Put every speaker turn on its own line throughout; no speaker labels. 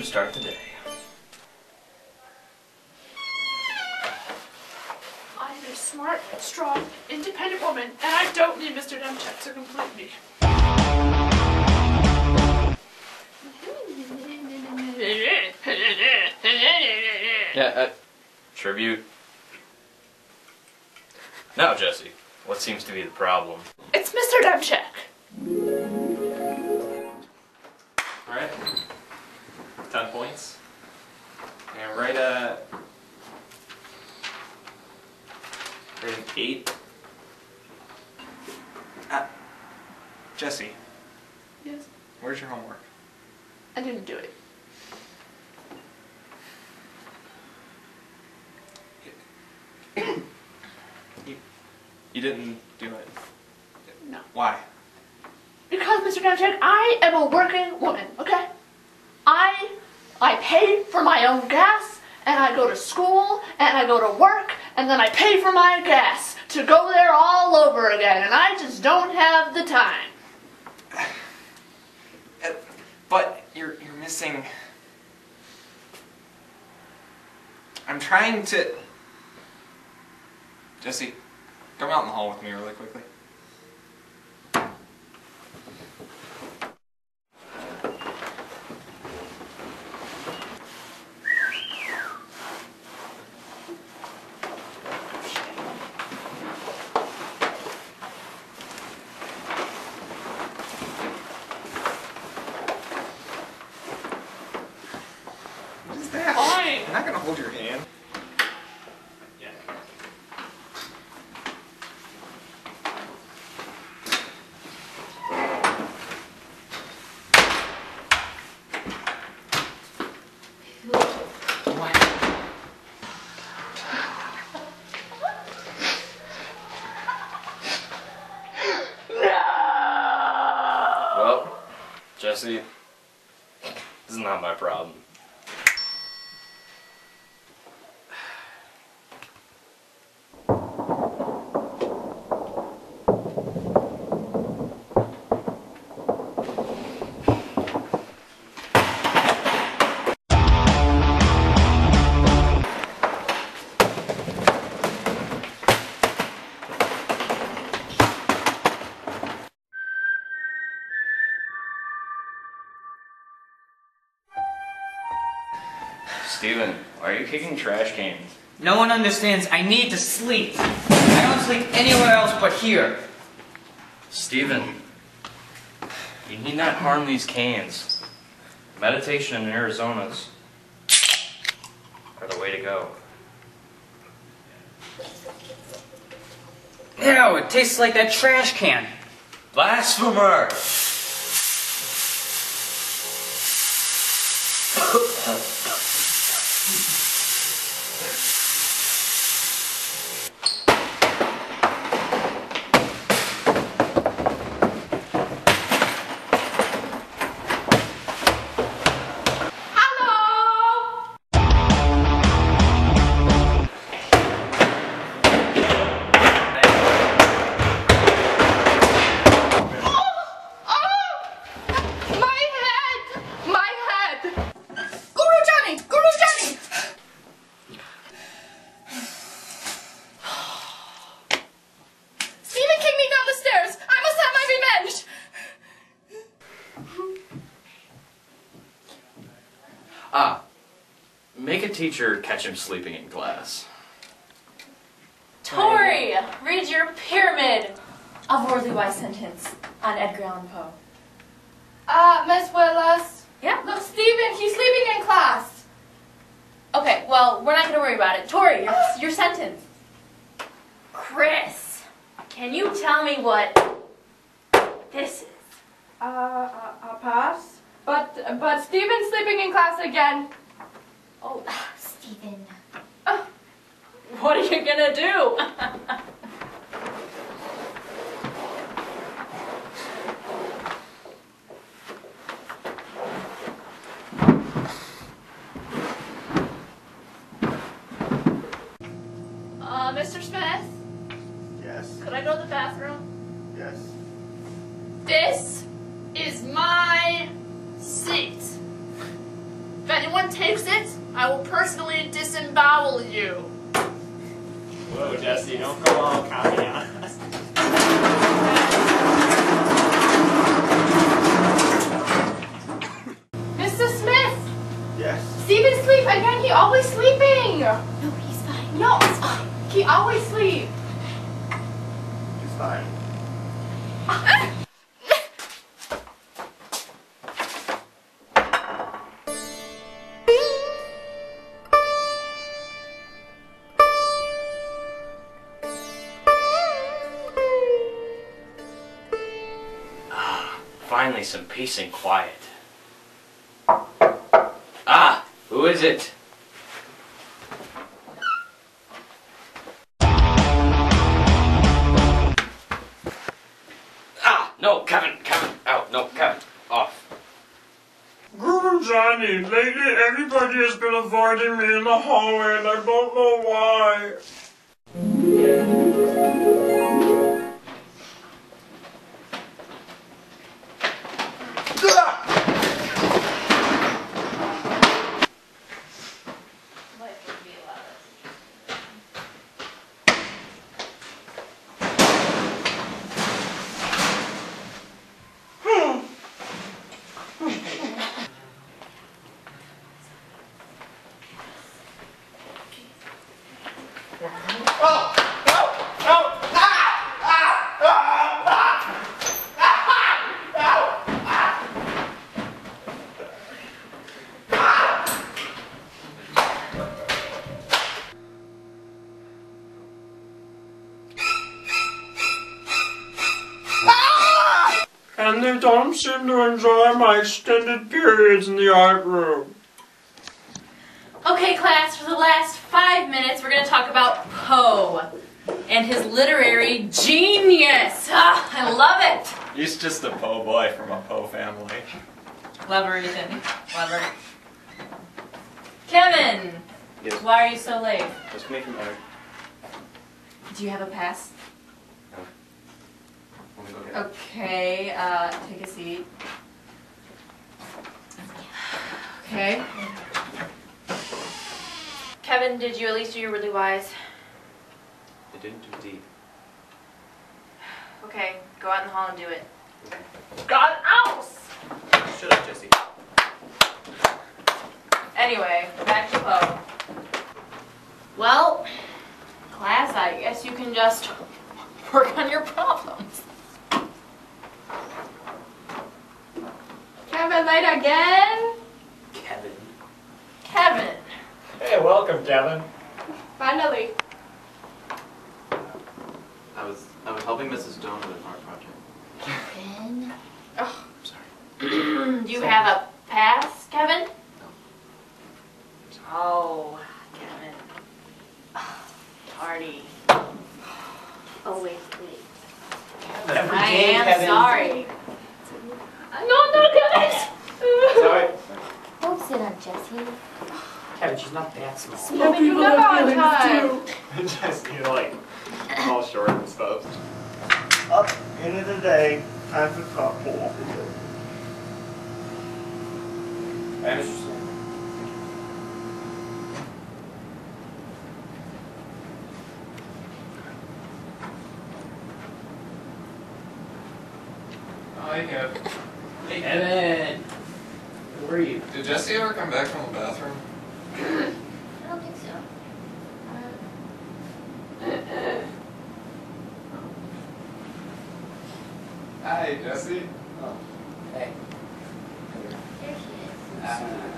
start the day.
I'm a smart, strong, independent woman, and I don't need Mr. Demchek to complete me.
Yeah, tribute. Now, Jesse, what seems to be the problem?
It's Mr. Demchek.
Alright. 10 points. And right at an 8. Jesse,
Yes.
where's your homework?
I didn't do it.
You didn't do it.
No.
Why?
Because, Mr. Demchek, I am a working woman, okay? I pay for my own gas, and I go to school, and I go to work, and then I pay for my gas to go there all over again, and I just don't have the time.
But you're missing... I'm trying to... Jesse, come out in the hall with me really quickly. What is that?
Fine.
I'm not gonna hold your hand. Yeah.
Well, Jesse, this is not my problem. Steven, why are you kicking trash cans?
No one understands. I need to sleep. I don't sleep anywhere else but here.
Steven, you need not harm these cans. Meditation in Arizona's are the way to go.
Ew, it tastes like that trash can.
Blasphemer! Make a teacher catch him sleeping in class.
Tori, read your pyramid of worldly wise sentence on Edgar Allan Poe.
Miss Willis.
Yeah?
Look, Steven, he's sleeping in class.
Okay, well, we're not going to worry about it. Tori, your sentence. Chris, can you tell me what this is?
Pass. But Steven's sleeping in class again.
Oh, Stephen.
What are you gonna do?
Mr. Smith?
Yes.
Could I go to the bathroom?
Yes.
This is my seat. If anyone takes it, I will personally disembowel you.
Whoa, Jesse, don't go all cocky on us.
Mr. Smith!
Yes.
Steven sleep again, he always sleeping!
No, he's fine.
No, it's fine. He always sleep.
It's fine.
Finally, some peace and quiet. Ah, who is it? Ah, no, Kevin, out, no, Kevin, off.
Johnny, lately everybody has been avoiding me in the hallway and I don't know why. And they don't seem to enjoy my extended periods in the art room.
Okay, class, for the last 5 minutes, we're going to talk about Poe and his literary genius. Ah, I love it.
He's just a Poe boy from a Poe family.
Clever, Ethan. Clever. Kevin,
Yes.
why are you so late?
Just making art.
Do you have a pass?
Let me go get it.
Okay, take a seat. Okay. Kevin, did you at least do your really wise?
I didn't indeed.
Okay, go out in the hall and do it.
God else!
Shut up, Jesse.
Anyway, back to Poe. Well, class, I guess you can just work on your problems.
Kevin late again?
Kevin.
Kevin.
Hey, welcome, Kevin.
Finally.
I was helping Mrs. Stone with an art project.
Kevin.
Oh,
Do you have a pass, Kevin? Oh, Kevin. Party.
oh wait.
I am sorry.
No, Kevin!
Sorry.
Don't sit on Jessie.
Kevin, she's not that small.
Kevin, you never on time.
Just, you know, like, all short and stuff.
Up, end of the day, time for carpool.
I understand.
Hi, Kevin. Hey, Kevin. Where are you?
Did Jesse ever come back from the bathroom?
I don't think so.
Hi, Jesse.
Oh, hey.
There she is.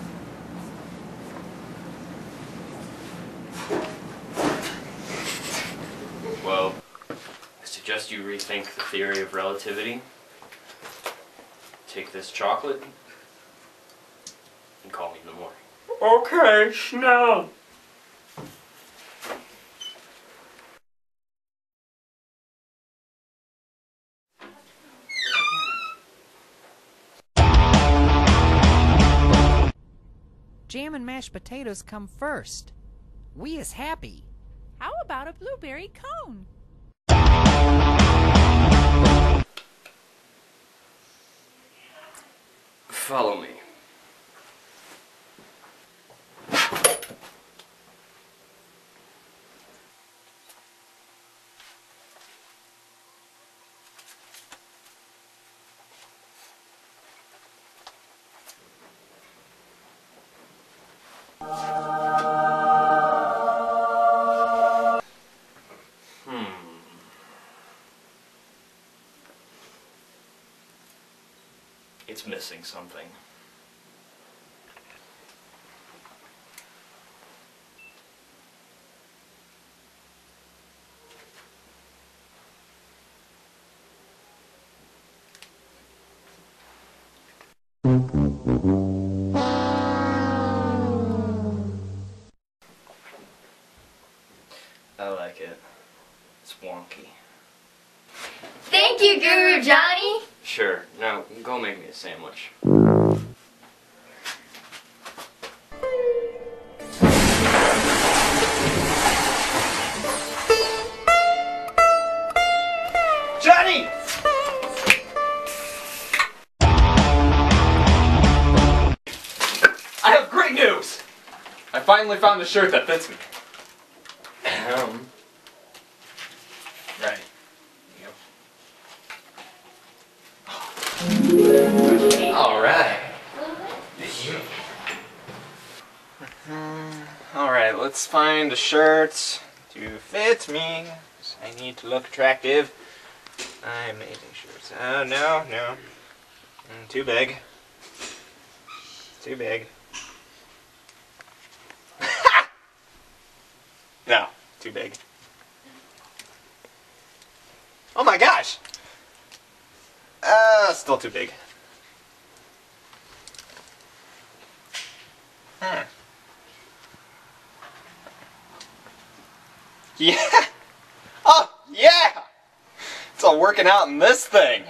Well, I suggest you rethink the theory of relativity. Take this chocolate and call me in the morning.
Okay, schnell.
Jam and mashed potatoes come first. We is happy.
How about a blueberry cone?
Follow me. It's missing something. I like it. It's wonky.
Thank you, Guru Johnny.
Sure. Now, go make me a sandwich.
Johnny! I have great news! I finally found a shirt that fits me.
Right. Alright.
Alright, let's find a shirt to fit me. I need to look attractive. I'm amazing shirts. Oh, no. Too big. Too big. No, too big. Oh my gosh! Still too big. Yeah! Oh, yeah! It's all working out in this thing.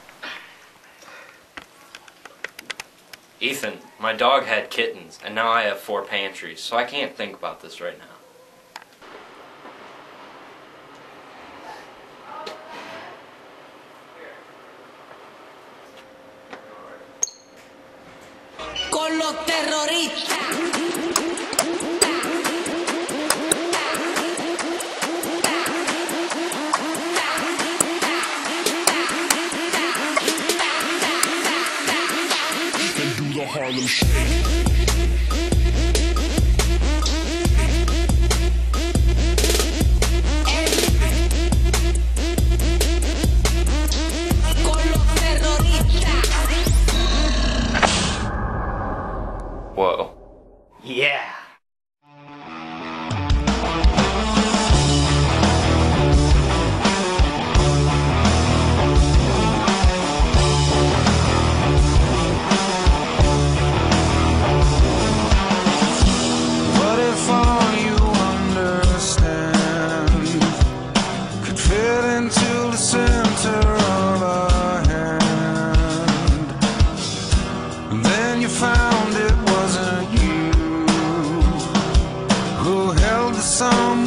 Ethan, my dog had kittens, and now I have 4 pantries, so I can't think about this right now.
Con los terroristas.
Harlem Shake.
Whoa. Yeah.
What if all you understand could fit into the center of a hand, and then you found it wasn't you who held the sum